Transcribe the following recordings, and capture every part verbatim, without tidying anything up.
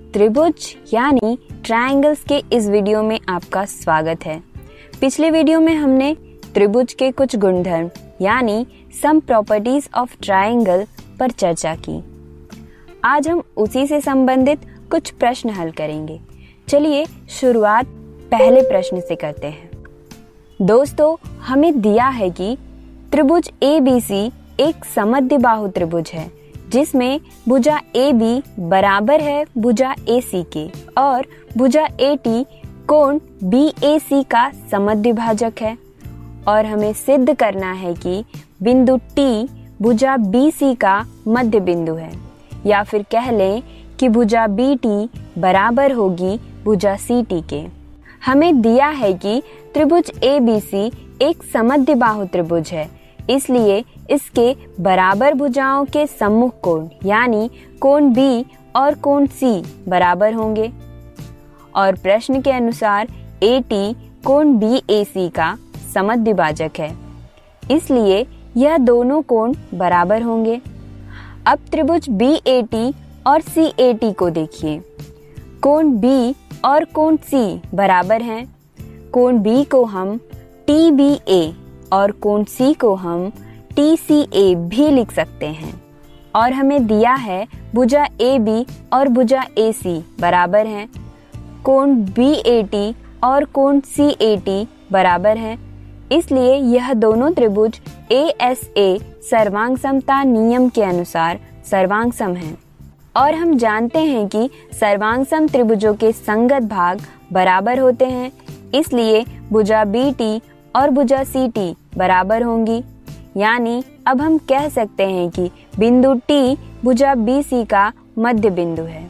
त्रिभुज यानी ट्रायंगल्स के इस वीडियो में आपका स्वागत है। पिछले वीडियो में हमने त्रिभुज के कुछ गुणधर्म यानी सम प्रॉपर्टीज ऑफ ट्रायंगल पर चर्चा की। आज हम उसी से संबंधित कुछ प्रश्न हल करेंगे। चलिए शुरुआत पहले प्रश्न से करते हैं। दोस्तों, हमें दिया है कि त्रिभुज ए बी सी एक समद्विबाहु त्रिभुज है जिसमें भुजा ए बी बराबर है भुजा ए सी के और भुजा ए टी कोण बी ए सी का समद्विभाजक है, और हमें सिद्ध करना है कि बिंदु टी भुजा बी सी का मध्य बिंदु है, या फिर कह लें कि भुजा बी टी बराबर होगी भुजा सी टी के। हमें दिया है कि त्रिभुज ए बी सी एक समद्विबाहु त्रिभुज है, इसलिए इसके बराबर भुजाओं के सम्मुख कोण यानी कोण बी और कोण सी बराबर होंगे, और प्रश्न के अनुसार ए टी कोण बी ए सी का समद्विभाजक है, इसलिए यह दोनों कोण बराबर होंगे। अब त्रिभुज बी ए टी और सी ए टी को देखिए। कोण बी और कोण सी बराबर हैं। कोण बी को हम टी बी ए और कोण सी को हम टी सी ए भी लिख सकते हैं, और हमें दिया है भुजा ए बी और भुजा ए सी बराबर हैं। कोण बी ए टी और कोण सी ए टी बराबर हैं, इसलिए यह दोनों त्रिभुज ए एस ए सर्वांग समता नियम के अनुसार सर्वांग सम हैं, और हम जानते हैं कि सर्वांग सम त्रिभुजों के संगत भाग बराबर होते हैं, इसलिए भुजा बी टी और भुजा सी टी बराबर होंगी। यानी अब हम कह सकते हैं कि बिंदु टी भुजा बी सी का मध्य बिंदु है।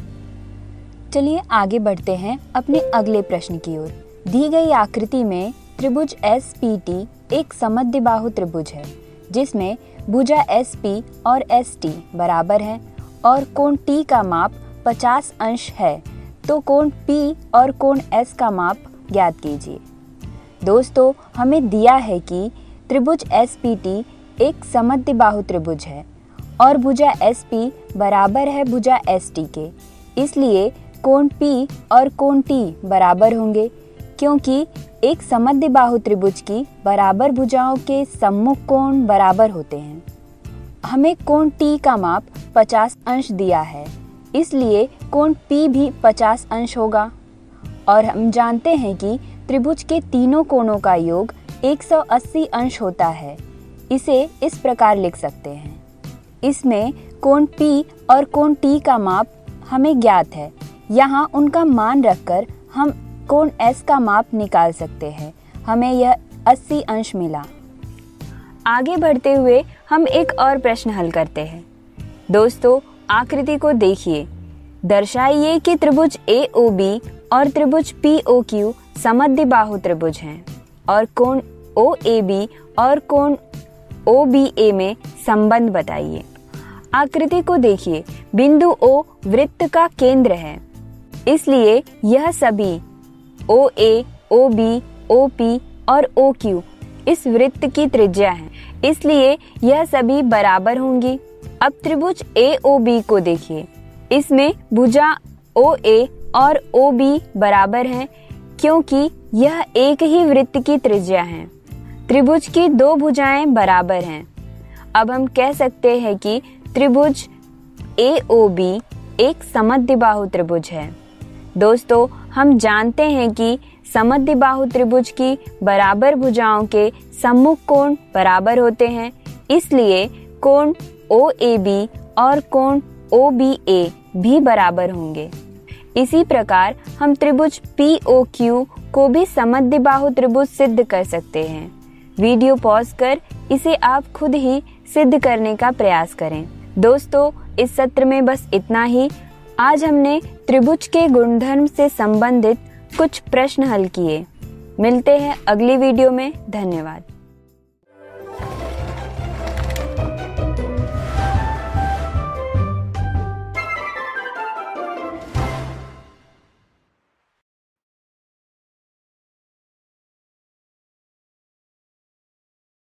चलिए आगे बढ़ते हैं अपने अगले प्रश्न की ओर। दी गई आकृति में त्रिभुज एस पी टी एक समद्विबाहु त्रिभुज है जिसमें भुजा एस पी और एस टी बराबर हैं और कोण टी का माप पचास अंश है, तो कोण पी और कोण एस का माप ज्ञात कीजिए। दोस्तों, हमें दिया है कि त्रिभुज एस पी टी एक समद्विबाहु त्रिभुज है और भुजा एस पी बराबर है भुजा एस टी के, इसलिए कोण पी और कोण टी बराबर होंगे, क्योंकि एक समद्विबाहु त्रिभुज की बराबर भुजाओं के सम्मुख कोण बराबर होते हैं। हमें कोण टी का माप पचास अंश दिया है, इसलिए कोण पी भी पचास अंश होगा, और हम जानते हैं कि त्रिभुज के तीनों कोणों का योग एक सौ अस्सी अंश होता है। इसे इस प्रकार लिख सकते हैं। इसमें कोण P और कोण T का माप हमें ज्ञात है। यहाँ उनका मान रखकर हम कोण S का माप निकाल सकते हैं। हमें यह अस्सी अंश मिला। आगे बढ़ते हुए हम एक और प्रश्न हल करते हैं। दोस्तों, आकृति को देखिए। दर्शाइए कि त्रिभुज ए ओ बी और त्रिभुज पी ओ क्यू समद्विबाहु त्रिभुज हैं, और कोण ओ ए बी और कोण ओ बी ए में संबंध बताइए। आकृति को देखिए। बिंदु O वृत्त का केंद्र है, इसलिए यह सभी ओ ए, ओ बी, ओ पी और ओ क्यू इस वृत्त की त्रिज्या है, इसलिए यह सभी बराबर होंगी। अब त्रिभुज ए ओ बी को देखिए। इसमें भुजा ओ ए और ओ बी बराबर हैं, क्योंकि यह एक ही वृत्त की त्रिज्या है। त्रिभुज की दो भुजाएं बराबर हैं। अब हम कह सकते हैं कि त्रिभुज ए ओ बी एक समद्विबाहु त्रिभुज है। दोस्तों, हम जानते हैं कि समद्विबाहु त्रिभुज की बराबर भुजाओं के सम्मुख कोण बराबर होते हैं, इसलिए कोण ओ ए बी और कोण ओ बी ए भी बराबर होंगे। इसी प्रकार हम त्रिभुज पी ओ क्यू को भी समद्विबाहु त्रिभुज सिद्ध कर सकते हैं। वीडियो पॉज कर इसे आप खुद ही सिद्ध करने का प्रयास करें। दोस्तों, इस सत्र में बस इतना ही। आज हमने त्रिभुज के गुणधर्म से संबंधित कुछ प्रश्न हल किए। मिलते हैं अगली वीडियो में। धन्यवाद।